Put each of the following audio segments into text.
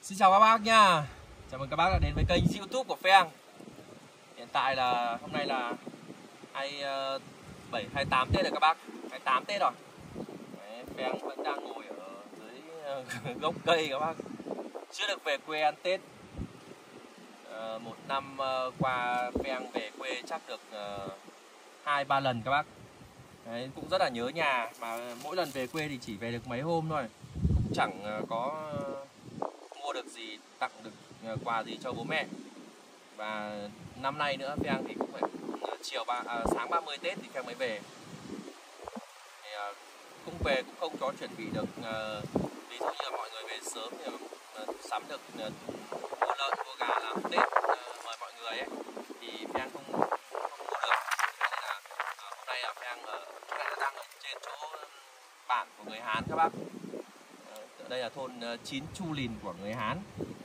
Xin chào các bác nha. Chào mừng các bác đã đến với kênh YouTube của Pheng. Hiện tại là hôm nay là 28 Tết rồi các bác. 28 Tết rồi. Đấy, Pheng vẫn đang ngồi ở dưới gốc cây các bác. Chưa được về quê ăn Tết. Một năm qua Pheng về quê chắc được 2-3 lần các bác. Đấy, cũng rất là nhớ nhà, mà mỗi lần về quê thì chỉ về được mấy hôm thôi. Cũng chẳng có mua được gì, tặng được quà gì cho bố mẹ. Và năm nay nữa Pheng thì cũng phải sáng 30 Tết thì Pheng mới về. Thì cũng về cũng không có chuẩn bị được, ví dụ như là mọi người về sớm thì sắm được mua lợn mua gà làm Tết mời mọi người ấy, thì Pheng không mua được. Nên là hôm nay là Pheng đang ở trên chỗ bản của người Hán các bác. Ở đây là thôn Chín Chu Lìn của người Hán.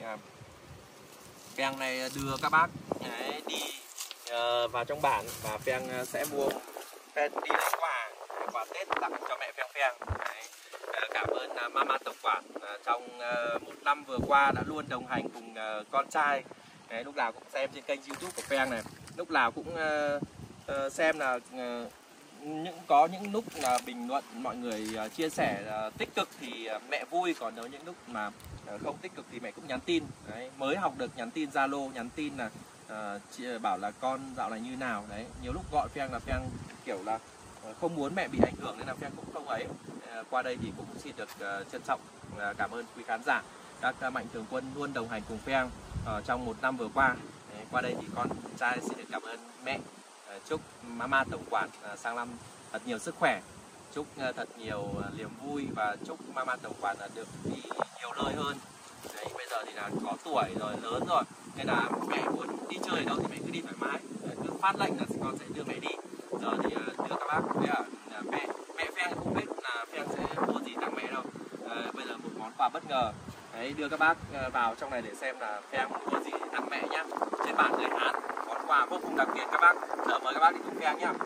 Pheng này đưa các bác đi vào trong bản, và Pheng sẽ đi lấy quà Tết tặng cho mẹ Pheng. Cảm ơn Mama Tổng quản trong một năm vừa qua đã luôn đồng hành cùng con trai. Lúc nào cũng xem trên kênh YouTube của Pheng này, lúc nào cũng xem là có những lúc là bình luận mọi người chia sẻ tích cực thì mẹ vui, còn nếu những lúc mà không tích cực thì mẹ cũng nhắn tin. Đấy, mới học được nhắn tin Zalo, nhắn tin là bảo là con dạo này như nào. Đấy, nhiều lúc gọi Pheng là Pheng kiểu là không muốn mẹ bị ảnh hưởng nên là Pheng cũng không ấy. Qua đây thì cũng xin được trân trọng cảm ơn quý khán giả, các mạnh thường quân luôn đồng hành cùng Pheng trong một năm vừa qua. Đấy, qua đây thì con trai xin được cảm ơn mẹ. Chúc Mama Tổng quản sang năm thật nhiều sức khỏe, chúc thật nhiều niềm vui, và chúc Mama Tổng quản được đi nhiều nơi hơn. Đấy, bây giờ thì là có tuổi rồi, lớn rồi, nên là mẹ muốn đi chơi ở đâu thì mẹ cứ đi thoải mái. Đấy, cứ phát lệnh là con sẽ đưa mẹ đi. Giờ thì đưa các bác với mẹ Pheng không biết là Pheng sẽ mua gì tặng mẹ đâu. Bây giờ một món quà bất ngờ. Đấy, đưa các bác vào trong này để xem là Pheng mua gì tặng mẹ nhá. Trên bản người Hán, món quà vô cùng đặc biệt các bác. Giờ mời các bác đi cùng Pheng nhá.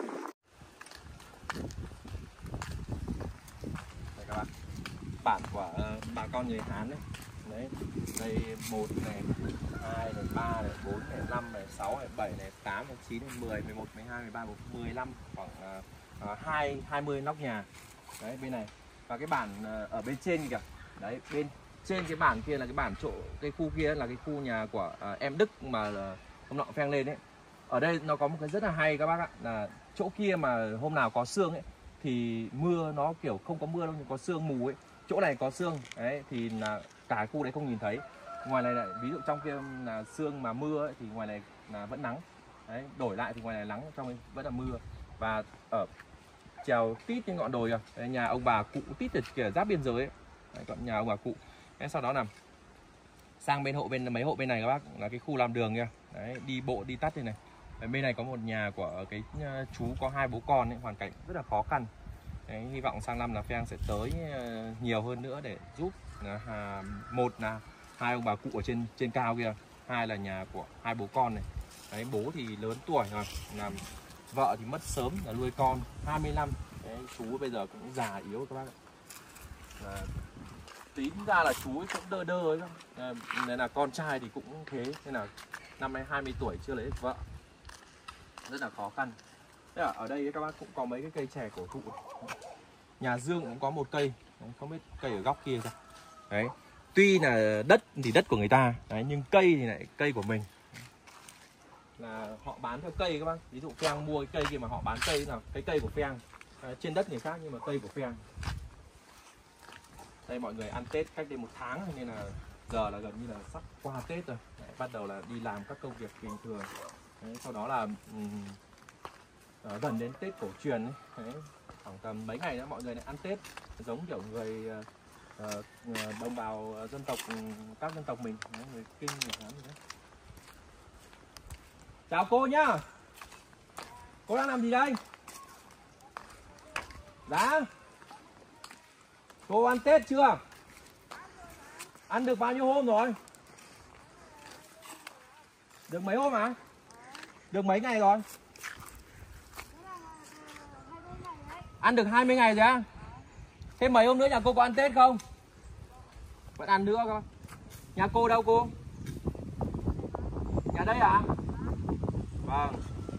Đây các bác, bản của bà con người Hán đấy. Đấy, đây 1 này, 2 này, 3 này, 4 này, 5 này, 6 này, 7 này, 8 này, 9 này, 10, 11, 12, 13, 15, khoảng 20 nóc nhà. Đấy, bên này. Và cái bản ở bên trên kìa. Đấy, bên trên cái bản kia là cái bản chỗ, cái khu kia là cái khu nhà của em Đức mà hôm nọ Pheng lên đấy. Ở đây nó có một cái rất là hay các bác ạ, là chỗ kia mà hôm nào có sương ấy thì mưa nó kiểu không có mưa đâu, nhưng có sương mù ấy. Chỗ này có sương đấy thì là cả khu đấy không nhìn thấy. Ngoài này lại ví dụ trong kia là sương mà mưa ấy, thì ngoài này là vẫn nắng. Đấy, đổi lại thì ngoài này nắng, trong đây vẫn là mưa. Và ở trèo tít trên ngọn đồi kìa, đấy, nhà ông bà cụ tít ở kìa, giáp biên giới ấy. Đấy, còn nhà ông bà cụ. Đấy, sau đó là sang mấy hộ bên này các bác là cái khu làm đường kìa. Đấy, đi bộ đi tắt đây này. Đấy, bên này có một nhà của cái chú có 2 bố con ấy, hoàn cảnh rất là khó khăn. Đấy, hy vọng sang năm là Pheng sẽ tới nhiều hơn nữa để giúp. Một là 2 ông bà cụ ở trên cao kia, 2 là nhà của 2 bố con này. Đấy, bố thì lớn tuổi rồi, làm vợ thì mất sớm, là nuôi con 20 năm. Đấy, chú bây giờ cũng già yếu các bác ạ. Tính ra là chú ấy cũng đơ ấy, nên là con trai thì cũng thế, nên là năm nay 20 tuổi chưa lấy được vợ, rất là khó khăn. Thế ở đây các bác cũng có mấy cái cây chè cổ thụ. Nhà Dương cũng có một cây, không biết cây ở góc kia sao. Đấy, tuy là đất thì đất của người ta, đấy, nhưng cây thì lại cây của mình. Là họ bán theo cây các bác. Ví dụ Pheng mua cái cây kia mà họ bán cây nào, cái cây của Pheng trên đất người khác nhưng mà cây của Pheng. Đây, mọi người ăn Tết cách đây 1 tháng nên là giờ là gần như là sắp qua Tết rồi. Đấy, bắt đầu là đi làm các công việc bình thường. Đấy, sau đó là gần đến Tết cổ truyền ấy. Đấy, khoảng tầm mấy ngày nữa mọi người lại ăn Tết giống kiểu người đồng bào dân tộc, các dân tộc mình. Đấy, người Kinh, người Hán gì đấy. Chào cô nhá. Cô đang làm gì đây? Dạ. Cô ăn Tết chưa? Ăn được bao nhiêu hôm rồi? Được mấy hôm à? Được mấy ngày rồi? Ăn được 20 ngày rồi á? Thế mấy hôm nữa nhà cô có ăn Tết không? Vẫn ăn nữa không? Nhà cô đâu cô? Nhà đây à? Vâng.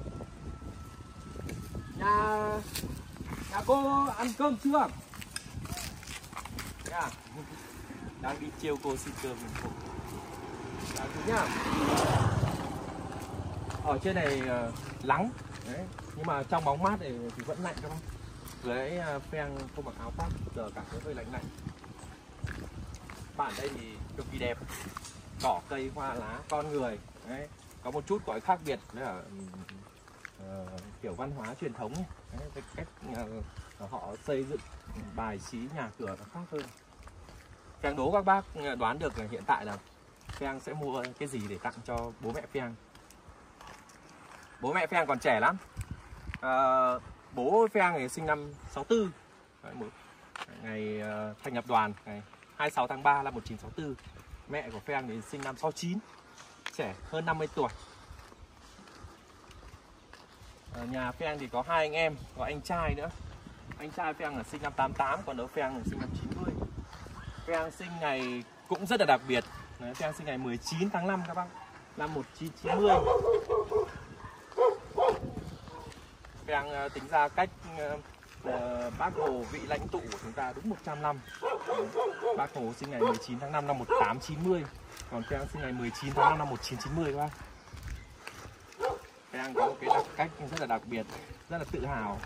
Nhà cô ăn cơm chưa? Nha. Đang đi chiêu cô xin cơm mình. Dạ, nhá. Ở trên này nắng đấy, nhưng mà trong bóng mát thì vẫn lạnh các bác. Vừa nãy Pheng không mặc áo khoác, giờ cảm thấy hơi lạnh lạnh. Bản đây thì cực kỳ đẹp, cỏ cây hoa lá con người đấy. Có một chút có khác biệt với kiểu văn hóa truyền thống ấy. Đấy, cái cách họ xây dựng bài trí nhà cửa nó khác hơn. Pheng đố các bác đoán được là hiện tại là Pheng sẽ mua cái gì để tặng cho bố mẹ Pheng. Bố mẹ Pheng còn trẻ lắm. Bố Pheng thì sinh năm 64. Đấy, ngày thành lập đoàn ngày 26 tháng 3 năm 1964. Mẹ của Pheng thì sinh năm 69, trẻ hơn 50 tuổi. Nhà Pheng thì có hai anh em, có anh trai nữa. Anh trai Pheng là sinh năm 88, còn đứa Pheng là sinh năm 90. Pheng sinh ngày cũng rất là đặc biệt. Đấy, Pheng sinh ngày 19 tháng 5 các bác, năm 1990. Pheng tính ra cách Bác Hồ vị lãnh tụ của chúng ta đúng 100 năm. Bác Hồ sinh ngày 19 tháng 5 năm 1890, còn Pheng sinh ngày 19 tháng 5 năm 1990 các bác. Pheng có một cái cách rất là đặc biệt, rất là tự hào.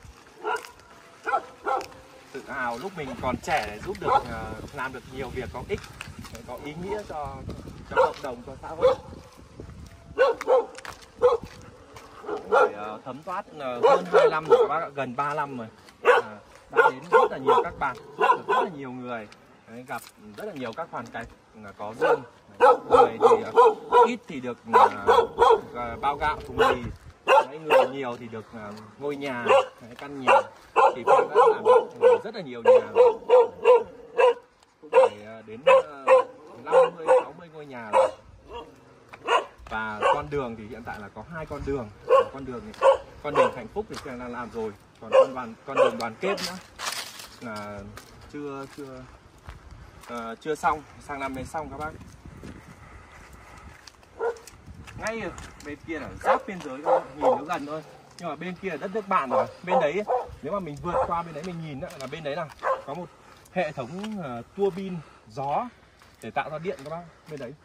Tự hào lúc mình còn trẻ để giúp được làm được nhiều việc có ích, có ý nghĩa cho cộng đồng, cho xã hội. Phải thấm thoát hơn 2 năm rồi các bác ạ, gần 3 năm rồi. Đã đến rất là nhiều các bạn, rất là nhiều người. Đấy, gặp rất là nhiều các hoàn cảnh có duyên. Người thì ít thì được bao gạo thùng mì, người nhiều thì được ngôi nhà, căn nhà. Thì Pheng đã làm được rất là nhiều nhà rồi. Cũng phải đến 50, 60 ngôi nhà rồi. Và con đường thì hiện tại là có 2 con đường. Con đường hạnh phúc thì Pheng đang làm rồi, còn con đường đoàn kết nữa là chưa xong, sang năm mới xong các bác. Ngay bên kia là giáp biên giới thôi, nhìn nó gần thôi, nhưng mà bên kia là đất nước bạn rồi. Bên đấy nếu mà mình vượt qua bên đấy mình nhìn là bên đấy là có một hệ thống tua bin gió để tạo ra điện các bác, bên đấy.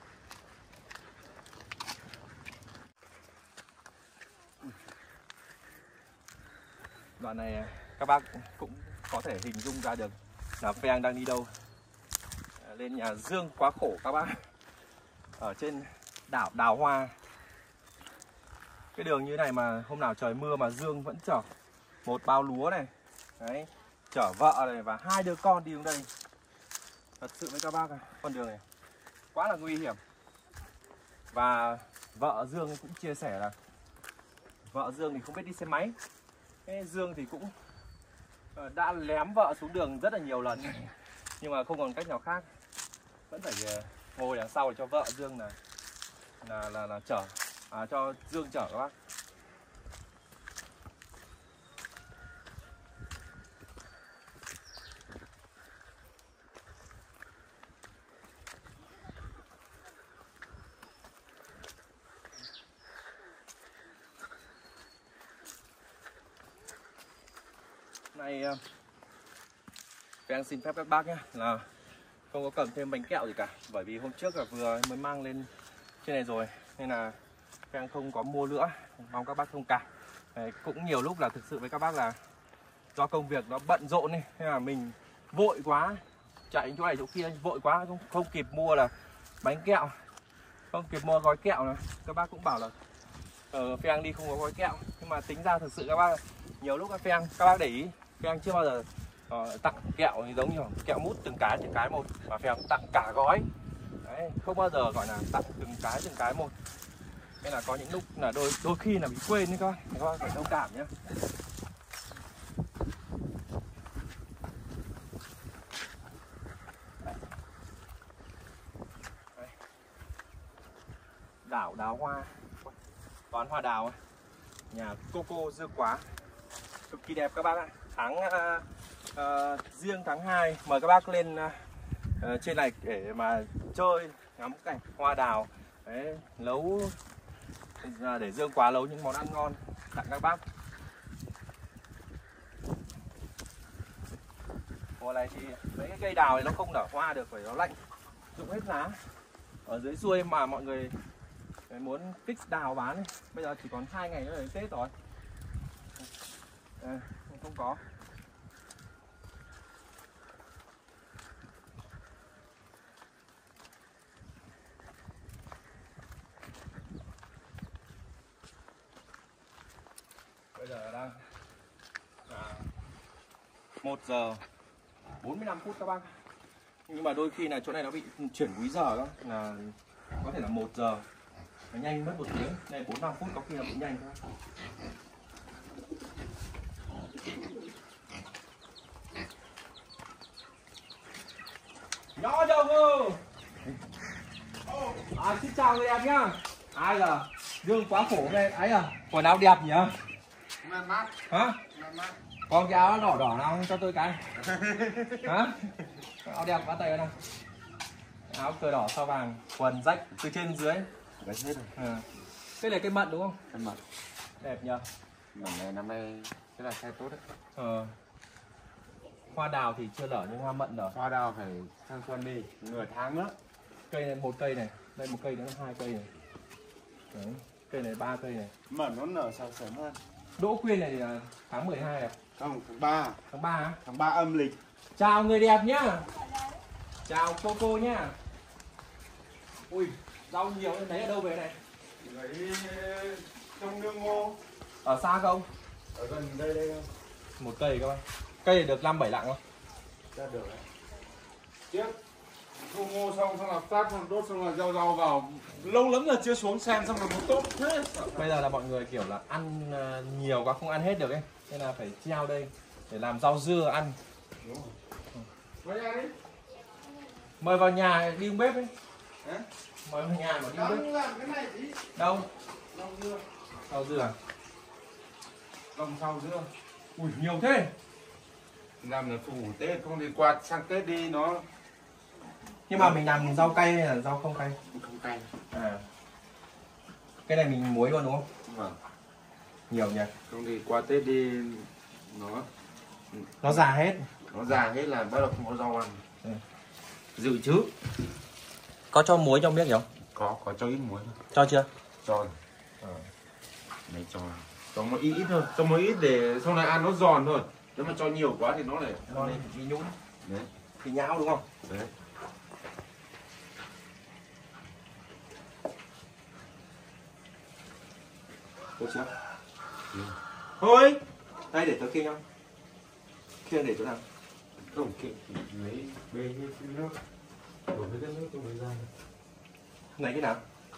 Đoạn này các bác cũng có thể hình dung ra được là Pheng đang đi đâu. Lên nhà Dương quá khổ các bác, ở trên đảo Đào Hoa. Cái đường như này mà hôm nào trời mưa mà Dương vẫn chở một bao lúa này, đấy, chở vợ này và 2 đứa con đi xuống đây. Thật sự với các bác này, con đường này quá là nguy hiểm. Và vợ Dương cũng chia sẻ là vợ Dương thì không biết đi xe máy. Cái Dương thì cũng đã lém vợ xuống đường rất là nhiều lần, nhưng mà không còn cách nào khác, vẫn phải ngồi đằng sau để cho vợ Dương là chở, cho Dương chở các bác. Này Pheng xin phép các bác nhé là không có cầm thêm bánh kẹo gì cả, bởi vì hôm trước là vừa mới mang lên trên này rồi nên là Pheng không có mua nữa, mong các bác thông cảm. Cũng nhiều lúc là thực sự với các bác là do công việc nó bận rộn này, nên là mình vội quá, chạy chỗ này chỗ kia vội quá, không kịp mua là bánh kẹo, không kịp mua gói kẹo này. Các bác cũng bảo là Pheng đi không có gói kẹo, nhưng mà tính ra thực sự các bác nhiều lúc các bác để ý, Pheng chưa bao giờ tặng kẹo thì giống như kẹo mút từng cái một, mà Pheng tặng cả gói. Đấy, không bao giờ gọi là tặng từng cái một. Nên là có những lúc là đôi khi là bị quên đấy các bác phải thông cảm nhé. Đảo Đào Hoa, quán hoa đào ấy. Nhà Coco Dương Quá cực kỳ đẹp các bác ạ. Riêng tháng 2 mời các bác lên trên này để mà chơi ngắm cảnh hoa đào. Đấy, nấu để dương quá nấu những món ăn ngon tặng các bác. Mùa này thì mấy cái cây đào này nó không nở hoa được, phải nó lạnh, rụng hết lá. Ở dưới xuôi mà mọi người muốn fix đào bán ấy. Bây giờ chỉ còn 2 ngày nữa đến Tết rồi. Không có. Bây giờ đang 1 giờ 45 phút các bác. Nhưng mà đôi khi là chỗ này nó bị chuyển múi giờ đó, là có thể là 1 giờ nó nhanh mất 1 tiếng, này 45 phút có khi là bị nhanh thôi. Nhỏ đâu cơ. Xin chào người em nhá. Ai là Dương quá khổ đây ấy à, quần áo đẹp nhỉ? Hả? Còn cái áo đỏ đỏ nào cho tôi cái. Hả? Áo đẹp quá tay nào. Áo cờ đỏ sao vàng, quần rách từ trên dưới. Rách hết rồi. Cái này cây mận đúng không? Cây mận. Đẹp nhờ. Mận này năm nay cái là khai tốt đấy. Hoa đào thì chưa nở nhưng hoa mận nở. Hoa đào phải sang xuân đi, nửa tháng nữa. Cây này 1 cây này, đây 1 cây nữa 2 cây này. Đấy. Cây này 3 cây này. Mận nó nở sớm sớm hơn. Đỗ quyên này thì tháng 12 à? Không, tháng 3. Tháng 3 á? Tháng 3 âm lịch. Chào người đẹp nhá. Chào cô nhá. Ui, rau nhiều nên lấy ở đâu về này? Lấy trong nương ngô. Ở xa không? Ở gần đây thôi. 1 cây các bạn. Cây này được 5-7 lạng không? Ra được đấy. Trước thu ngô xong là phát xong đốt xong là rau vào. Lâu lắm là chưa xuống sen xong rồi nó tốt thế. Bây giờ là mọi người kiểu là ăn nhiều quá không ăn hết được ấy, nên là phải treo đây để làm rau dưa ăn. Đúng rồi. Mời đi. Mời vào nhà đi bếp ấy. Hả? Mời vào nhà mà đi bếp. Làm cái này gì? Đâu? Rau dưa. Rau dưa à? Lòng rau dưa. Ui nhiều thế. Làm là phủ Tết không thì qua sang Tết đi nó. Nhưng mà mình làm rau cay hay là rau không cay? Không cay. À. Cái này mình muối luôn đúng không? Vâng. Nhiều nhỉ? Không thì qua Tết đi Nó già hết. Nó già hết là bắt đầu không có rau ăn. Dự trữ. Có cho muối trong biết nhỉ? Có cho ít muối thôi. Cho chưa? Cho rồi. Đấy cho một ít thôi, cho một ít để sau này ăn nó giòn thôi. Nếu mà cho nhiều quá thì nó lại Bị nhũn. Đấy. Thì nhão đúng không? Đấy. Được chưa? Thôi. Đây để tớ khiêng không? Khiêng để chỗ nào? Không kệ lấy bê cái nước. Đổ với cái nước cho mình ra. Này cái nào?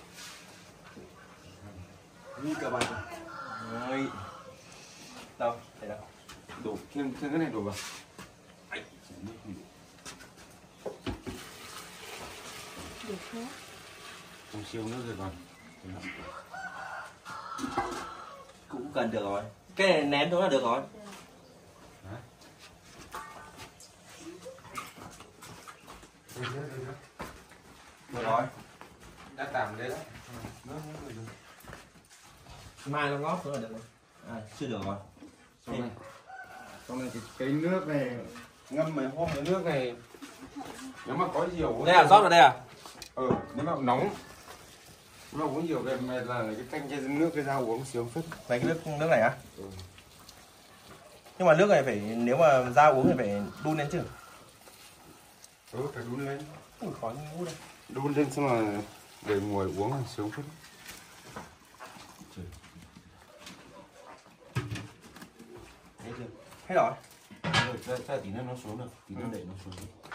Như cả bạn. Rồi. Đâu? Đây đâu? Đổ thêm cái này đổ vào. Được thế. Không siêu nước rồi còn. Cũng cần được rồi. Cái này nén thôi là được rồi. Hả? Được rồi. Đã tạm đấy đó. Mai nó ngót nữa là được rồi. À, chưa được rồi. Xong này cái nước này ngâm mấy hôm cái nước này nếu mà có nhiều Đây à, rót vào đây à? Nếu mà nóng nó uống nhiều cái này là cái canh cái nước cái rau uống sướng phết. Lấy cái nước này á? Nhưng mà nước này phải, nếu mà ra uống thì phải đun lên chứ? Phải đun lên. Ui, khó như ngút đây. Đun lên xong là để ngồi uống là sướng phết. Thấy chưa? Hết rồi. Ra tí nữa nó xuống được, tí nữa để nó xuống.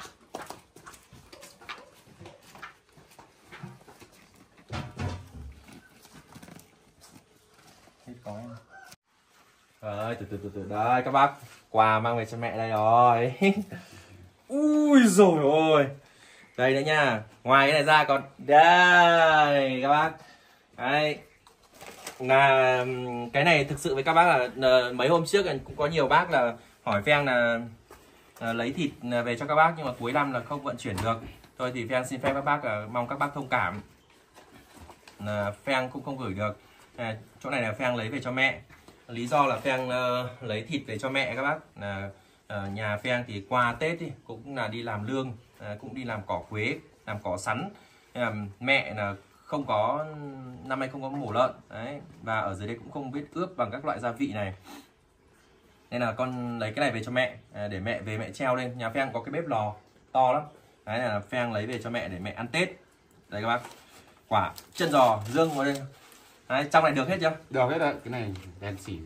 Hết có em. Rồi, từ đây các bác, quà mang về cho mẹ đây rồi. Ui rồi ôi. Đây nữa nha. Ngoài cái này ra còn đây các bác. Đây. Là cái này thực sự với các bác là mấy hôm trước cũng có nhiều bác là hỏi Pheng là lấy thịt về cho các bác nhưng mà cuối năm là không vận chuyển được. Thôi thì Pheng xin phép các bác mong các bác thông cảm. Pheng cũng không gửi được. Chỗ này là Pheng lấy về cho mẹ. Lý do là Pheng lấy thịt về cho mẹ các bác. Nhà Pheng thì qua Tết thì cũng là đi làm lương, cũng đi làm cỏ quế, làm cỏ sắn. Mẹ là không có, năm nay không có mổ lợn đấy, và ở dưới đây cũng không biết ướp bằng các loại gia vị này, nên là con lấy cái này về cho mẹ để mẹ về mẹ treo lên. Nhà Pheng có cái bếp lò to lắm đấy, là Pheng lấy về cho mẹ để mẹ ăn Tết. Đây các bác, quả chân giò dương vào đây đấy, trong này được hết chưa? Được hết đấy, cái này đen xỉ.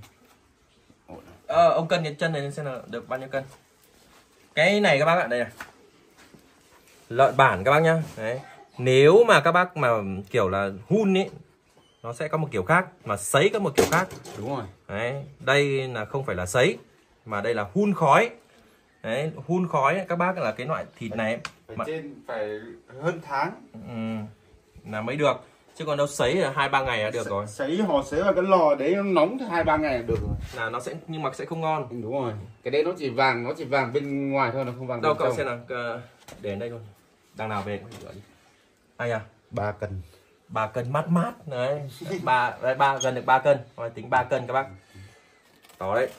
Ông cân cái chân này xem là được bao nhiêu cân. Cái này các bác ạ, đây này, lợn bản các bác nhá. Đấy, nếu mà các bác mà kiểu là hun ấy, nó sẽ có một kiểu khác, mà sấy có một kiểu khác. Đúng rồi. Đấy, đây là không phải là sấy, mà đây là hun khói. Đấy, hun khói ấy, các bác là cái loại thịt này Phải trên phải hơn tháng là mới được, chứ còn đâu sấy là 2-3 ngày là được rồi. Sấy họ sấy vào cái lò đấy nó nóng 2-3 ngày là được rồi. Là nó sẽ, nhưng mà sẽ không ngon. Đúng rồi. Cái đấy nó chỉ vàng bên ngoài thôi, nó không vàng đâu bên cậu trong. xem nào, để đến đây luôn. Đằng nào về cũng phải đi. Ai à? 3 cân. 3 cân mát mát đấy. Ba gần được 3 cân. Rồi tính 3 cân các bác. Đó đấy.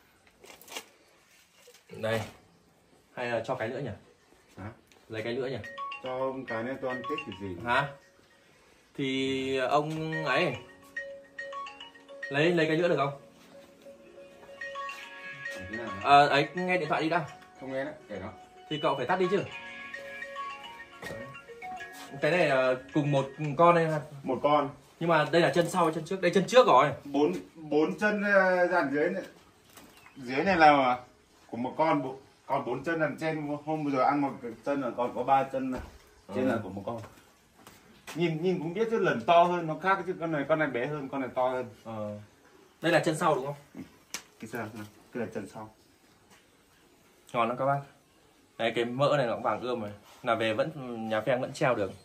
Đây. Hay là cho cái nữa nhỉ? Hả? Lấy cái nữa nhỉ? Cho ông cái này tôi ăn Tết kiểu gì? Hả? Thì ông ấy lấy cái nữa được không? Ấy nghe điện thoại đi đã. Không nghe đấy, để nó. Thì cậu phải tắt đi chứ. Cái này là cùng một con đây ha. Một con. Nhưng mà đây là chân sau hay chân trước? Đây chân trước rồi. Bốn chân dàn dưới này. Dưới này là của một con, còn 4 chân đằng trên hôm vừa rồi ăn một chân là còn có 3 chân này. Trên là của một con. Nhìn cũng biết chứ, lần to hơn nó khác chứ, con này bé hơn, con này to hơn. Đây là chân sau đúng không? Cái là chân sau. Ngon lắm các bác. Đây, cái mỡ này nó cũng vàng ươm rồi, là về vẫn nhà Pheng vẫn treo được.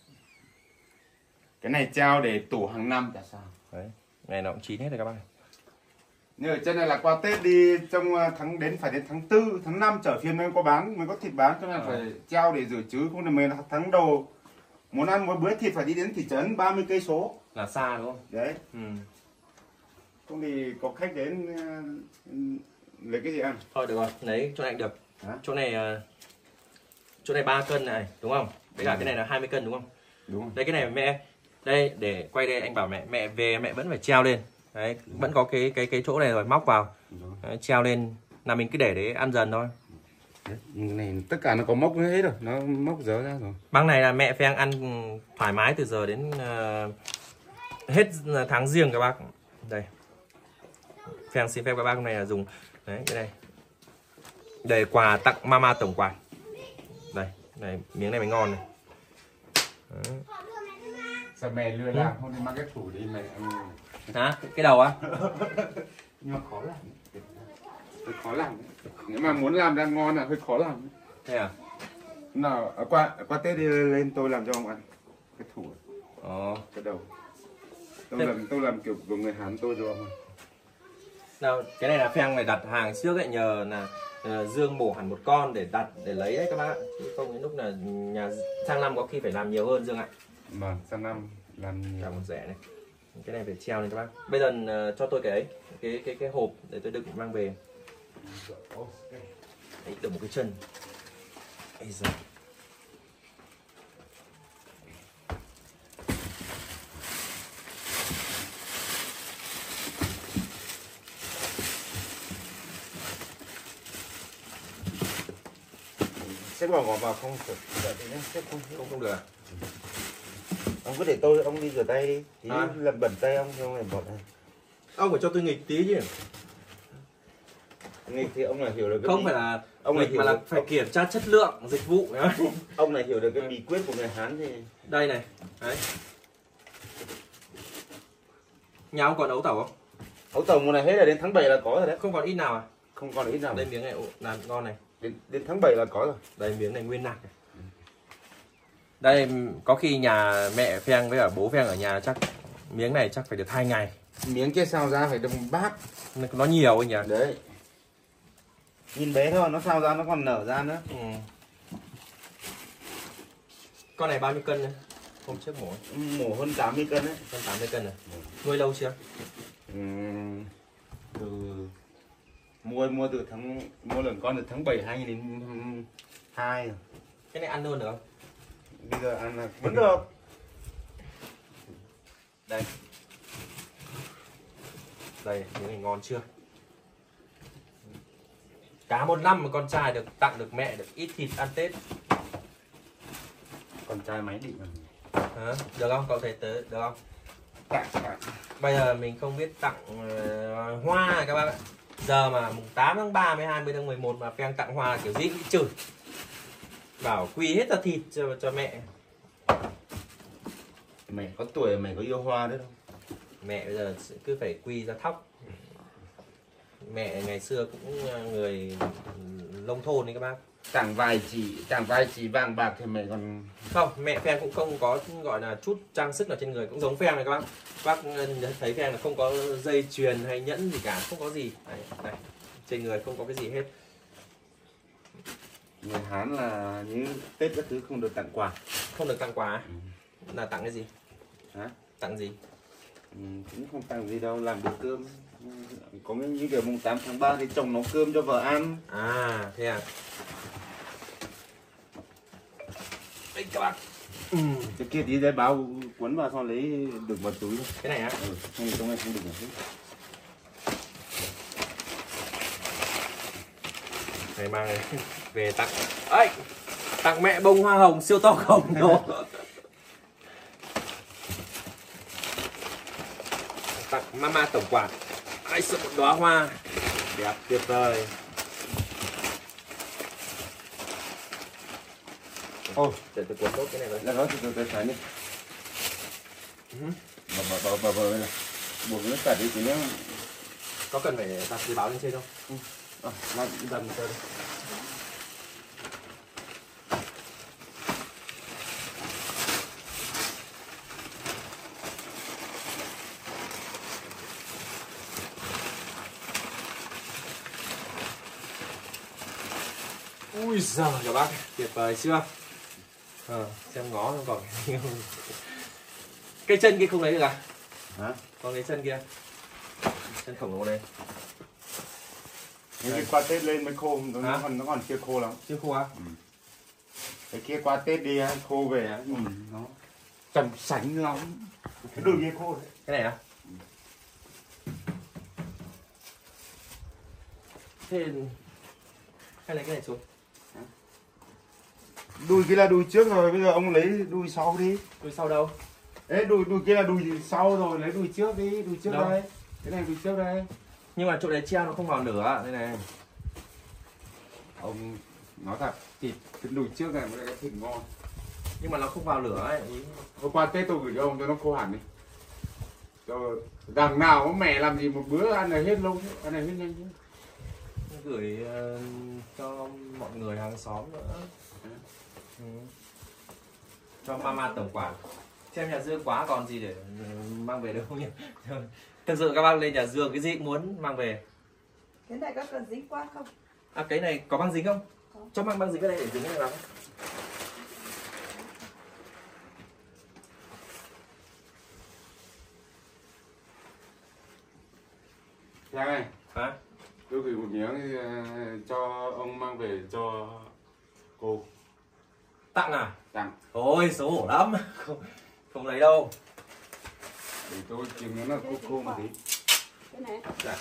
Cái này treo để tủ hàng năm chả sao. Đấy, này nó cũng chín hết rồi các bác. Nhưng ở trên này là qua Tết đi trong phải đến tháng 4, tháng 5 trở phiên mới có bán, mới có thịt bán, cho nên phải treo để rửa chứ, không thì mình tháng đầu muốn ăn một bữa thịt phải đi đến thị trấn 30 cây số. Là xa đúng không? Đấy. Không thì có khách đến lấy cái gì ăn. Thôi được rồi, lấy chỗ này được. Hả? Chỗ này 3 cân này đúng không? Với cả cái này là 20 cân đúng không? Đúng rồi. Đây cái này mẹ, đây để quay đây anh bảo mẹ về mẹ vẫn phải treo lên. Đấy, vẫn có cái chỗ này rồi móc vào. Đấy, treo lên là mình cứ để đấy ăn dần thôi. Đấy, này tất cả nó có mốc hết rồi, nó mốc dỡ ra rồi. Băng này là mẹ Pheng ăn thoải mái từ giờ đến hết tháng Giêng các bác. Đây. Pheng xin phép các bác hôm nay là dùng đấy cái này. Để quà tặng mama tổng quà. Đây, này miếng này mới ngon này. Đấy. Sao mẹ lừa làm không đi mang cái thủ đi mẹ ăn. Hả? Cái đầu á? Nhưng mà khó làm. Hơi khó làm. Nếu mà muốn làm ra ngon là hơi khó làm. Thế à? Nào, qua Tết đi lên tôi làm cho ông ăn cái thủ. Cái đầu. Tôi làm kiểu của người Hán tôi cho ông ăn. Nào, cái này là Pheng phải đặt hàng trước ấy, nhờ là Dương mổ hẳn một con để đặt để lấy đấy các bác. Chứ không đến lúc là nhà sang năm có khi phải làm nhiều hơn Dương ạ. Vâng, sang năm làm nhiều. Cả một rẻ này. Cái này phải treo lên các bác. Bây giờ cho tôi cái ấy, cái hộp để tôi đựng mang về. Đấy, được một cái chân. Ây da. Xếp bỏ vào không được. Xếp Không được à? Ông cứ để ông đi rửa tay đi. Tí làm bẩn tay ông không này bọt này. Ông phải cho tôi nghịch tí chứ. Nghịch thì ông là hiểu được cái không phải là ông nghịch mà là phải kiểm tra chất lượng dịch vụ nhá. Ông này hiểu được cái bí quyết của người Hán thì đây này. Đấy. Nhà ông còn ấu tẩu không? ấu tẩu mùa này hết rồi, đến tháng 7 là có rồi đấy. Không còn ít nào à? Không còn ít nào. Đây miếng này là ngon này. Đến tháng 7 là có rồi. Đây miếng này nguyên nạc này. Đây có khi nhà mẹ Pheng với cả bố Pheng ở nhà chắc miếng này chắc phải được 2 ngày. Miếng kia sao ra phải được bát. Nó nhiều anh nhỉ? Đấy. Nhìn bé thôi, nó sao ra nó còn nở ra nữa. Con này bao nhiêu cân này? Hôm trước mổ. Mổ hơn 80 cân đấy. Hơn 80 cân rồi. Nuôi lâu chưa? Từ mua từ mua lần con từ tháng 7 2002 rồi. Cái này ăn luôn được không? Bây giờ ăn là vẫn được. Đây. Đây, cái này ngon chưa? Cả một năm mà con trai được tặng được mẹ được ít thịt ăn Tết. Con trai máy định rồi. Hả? Được không? Cậu thấy tới được không? Tặng. Bây giờ mình không biết tặng hoa các bác ạ. Giờ mà mùng 8 tháng 3 với 20 tháng 11 mà Phen tặng hoa kiểu gì bị chửi. Bảo quy hết ra thịt cho mẹ. Mày có tuổi mày có yêu hoa đấy không? Mẹ bây giờ cứ phải quy ra thóc. Mẹ ngày xưa cũng người nông thôn đấy các bác. Tặng vài chỉ vàng bạc thì mày còn Không, mẹ Phen cũng không có gọi là chút trang sức nào trên người, cũng giống Phen này các bác. Bác thấy Phen là không có dây chuyền hay nhẫn gì cả, không có gì. Đây. Trên người không có cái gì hết. người Hán là như Tết các thứ không được tặng quà. Không được tặng quà. Là tặng cái gì? Hả? Tặng gì? Cũng không tặng gì đâu, làm được cơm. Có những kiểu mùng 8 tháng 3 thì chồng nấu cơm cho vợ ăn. À, thế à? Đây các bạn. Cái kia tí giấy báo cuốn vào xong lấy được vào túi. Cái này á? Không trong này không được hết. Này mang này về tặng. Ấy, tặng mẹ bông hoa hồng siêu to khổng lồ. Tặng mama tổng quản. Ai sợ một đóa hoa đẹp tuyệt vời. Ôi, Để tôi cuốn tốt cái này rồi. là nó từ từ phải đi. Bà này. Buộc nó cả đi tí nữa. Có cần phải đặt giấy báo lên trên không? Làm dần cho đi. Ui giời các bác, tuyệt vời chưa? Xem ngó không còn cái chân kia không lấy được à? Hả? Còn cái chân kia, chân khổng lồ này. Những cái qua Tết lên mới khô, nó còn chưa khô lắm. Chưa khô á? Cái kia qua Tết đi khô về nó trầm sánh lắm. Cái đùi kia khô đấy. Cái này á? Thế hay lấy cái này xuống? Đùi kia là đùi trước rồi, bây giờ ông lấy đùi sau đi. Đuôi sau đâu? Đấy, đùi kia là đùi sau rồi, lấy đùi trước đi, đùi trước Đâu? đây. Cái này đùi trước đây. Nhưng mà chỗ đấy treo nó không vào lửa đây này. Ông nói thật, thịt cái đùi trước này mới là cái thịt ngon. Nhưng mà nó không vào lửa ấy. Hôm qua Tết tôi gửi cho ông cho nó khô hẳn đi. Cho đằng nào có mẹ làm gì một bữa ăn này hết luôn, ăn này hết nhanh chứ. Gửi cho mọi người hàng xóm nữa. Cho mama tổng quản. Xem nhà Dương quá còn gì để mang về được không nhỉ? Thực sự các bác lên nhà Dương cái gì cũng muốn mang về. Cái này có cần dính quá không? À cái này có băng dính không? Có. Cho mang băng dính cái này để dính cái này vào. Dạ này, Hả? tôi gửi một miếng cho ông mang về cho cô. Tặng à? Tặng. Ôi xấu hổ lắm. Không lấy đâu. Để tôi chừng nó là khô một tí. Cái này. Dạ.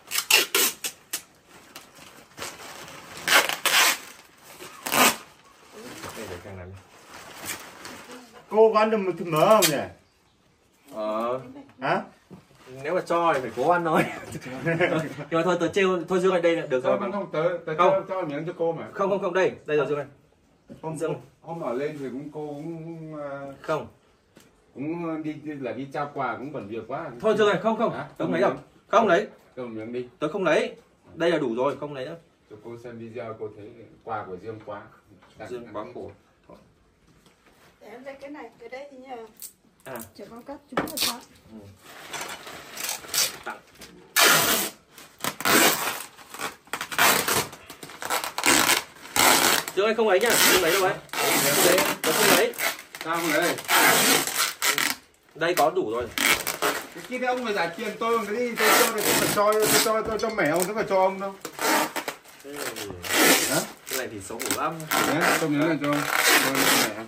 Đây để càng làm. Cô có ăn được một thịt mỡ không nhỉ? Hả? Nếu mà cho thì phải cố ăn thôi. Nhưng mà thôi tớ trêu thôi Dương ơi, đây là được rồi. Không, tớ Không. cho miếng cho cô mà. Không đây rồi Dương ơi. Hôm ở lên thì cô cũng Không. cũng đi trao quà cũng bận việc quá. Thôi Dương ơi, không Hả? tớ không lấy đâu. Không lấy. Cho một miếng đi. Tớ không lấy. Đây là đủ rồi, không lấy nữa. Cho cô xem video cô thấy quà của Dương quá. Dương bám cổ. Để em lấy cái này, cái đấy thì nhờ. À. Chỉ con cắt chúng là sao? Tặng. Dương ơi không lấy nhá, không lấy đâu ấy. Tớ không lấy. Sao không đấy? Đây có đủ rồi. Cái kia ông phải trả tiền tôi, còn cái gì tôi cho mẹ ông, tôi phải cho ông đâu. Hả? Cái này thì xấu hổ lắm. Đấy, tôi nhớ là cho mẹ.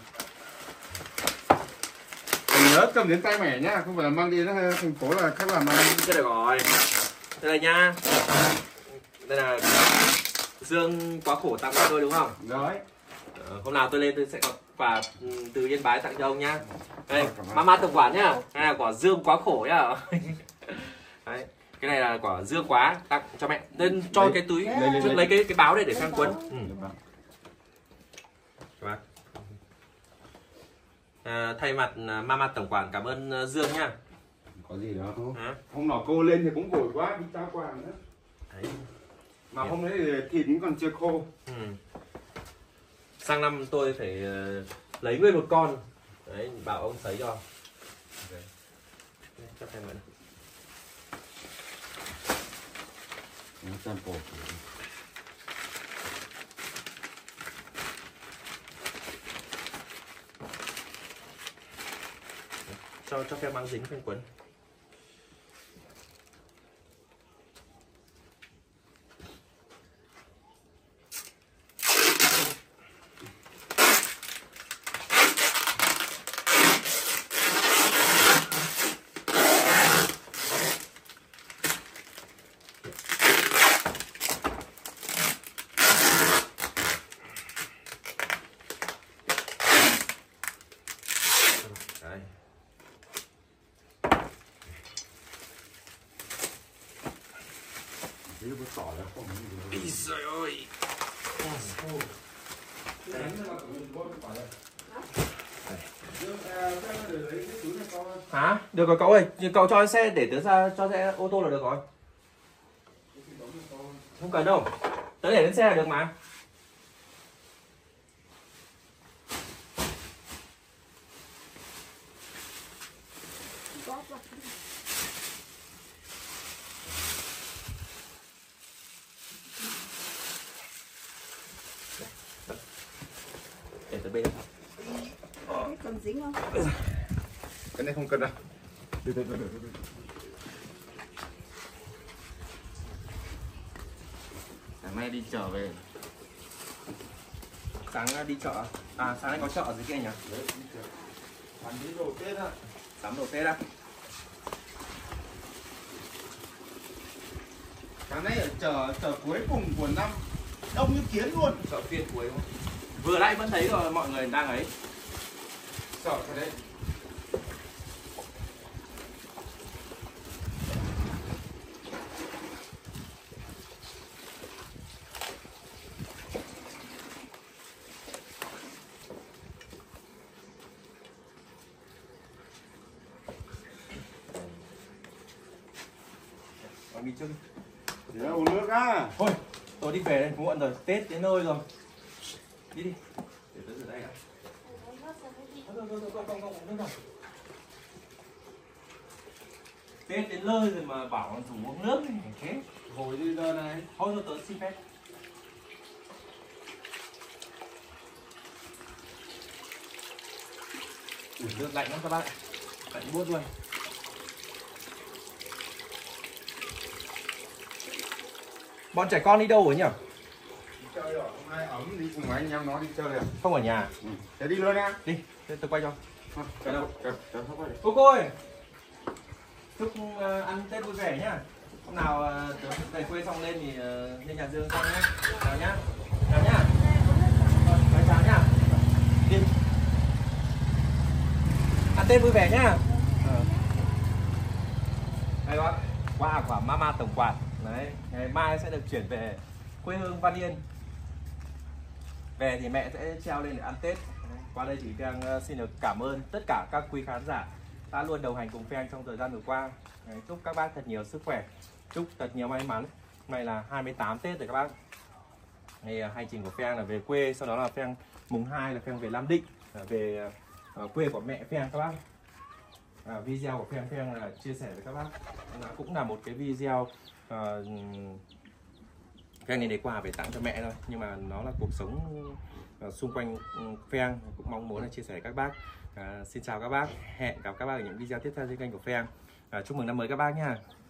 Còn nhớ cầm đến tay mẹ nhá, không phải là mang đi nó thành phố là khác làm ăn. Cái này rồi. Đây là nha. Đây là Dương quá khổ tặng cho tôi đúng không? Rồi. Hôm nào tôi lên tôi sẽ có quà từ Yên Bái tặng cho ông nhá. Đây, mama tổng quản nhá. Đây là quả Dương quá khổ nhá. Đấy. Cái này là quả Dương quá tặng cho mẹ. Nên cho Lấy, cái túi, lấy cái báo đây để sang quấn. Thay mặt mama tổng quản cảm ơn Dương nhá. Có gì đó không? Hả? Hôm nọ cô lên thì cũng vội quá đi trao quà nữa. Đấy. Mà hôm đấy thì thịt cũng còn chưa khô. Sang năm tôi phải lấy nguyên một con. Đấy, bảo ông sấy cho. Okay. Cho thêm vậy. Cho phép mang dính phanh quấn. Đấy. Ý giời ơi. Hả? Được rồi cậu ơi, cậu cho xe để tớ ra cho xe ô tô là được rồi. Không cần đâu. Tớ để lên xe là được mà. Để tới bên. Còn dính không? Cái này không cần đâu. Được. Sáng nay đi chợ về. Sáng đi chợ. À sáng nay có chợ ở dưới kia nhỉ? Đấy, đi chợ. Bán đi đồ Tết á. Sắm đồ Tết á. Sáng nay ở chợ cuối cùng của năm đông như kiến luôn. Chợ phiên cuối đúng không? Vừa nãy vẫn thấy rồi mọi người đang ấy. Chợ cái đấy. Đi trước đi. Để uống nước á. Thôi, tôi đi về đây, muộn rồi, Tết đến nơi rồi. Đi đi. Để tôi rửa tay đã. Không. Tết đến nơi rồi mà bảo rủ uống nước này, thế. Hồi đi giờ này. Thôi tớ xin phép. Nước lạnh lắm các bạn. Lạnh buốt luôn. Bọn trẻ con đi đâu rồi nhỉ? Đi chơi rồi, hôm nay ấm đi cùng anh em nó đi chơi à? Không ở nhà. Thế đi luôn nha. Đi, tôi quay cho. Cái đâu? Cái Cô ơi. Chúc ăn Tết vui vẻ nhá. Hôm nào về quê xong lên thì lên nhà Dương con nhá. Chào nhá. Chào nhá. Chào nhá. Đi. Ăn Tết vui vẻ nhá. Đây các bạn, quà của mama tổng quản. Đấy, ngày mai sẽ được chuyển về quê hương Văn Yên. Về thì mẹ sẽ treo lên để ăn Tết. Qua đây thì Pheng xin được cảm ơn tất cả các quý khán giả đã luôn đồng hành cùng Pheng trong thời gian vừa qua. Chúc các bác thật nhiều sức khỏe, chúc thật nhiều may mắn. Hôm nay là 28 Tết rồi các bác. Thì hành trình của Pheng là về quê, sau đó là Pheng mùng 2 là Pheng về Nam Định, về quê của mẹ Pheng các bác. Video của Pheng là chia sẻ với các bác, cũng là một cái video Pheng này để quà về tặng cho mẹ thôi, nhưng mà nó là cuộc sống xung quanh Pheng, cũng mong muốn là chia sẻ với các bác. Xin chào các bác, hẹn gặp các bác ở những video tiếp theo trên kênh của Phem. Chúc mừng năm mới các bác nha.